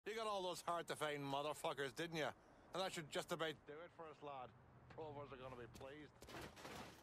You got all those hard-to-find motherfuckers, didn't you? And that should just about do it for us, lad. Provers are going to be pleased.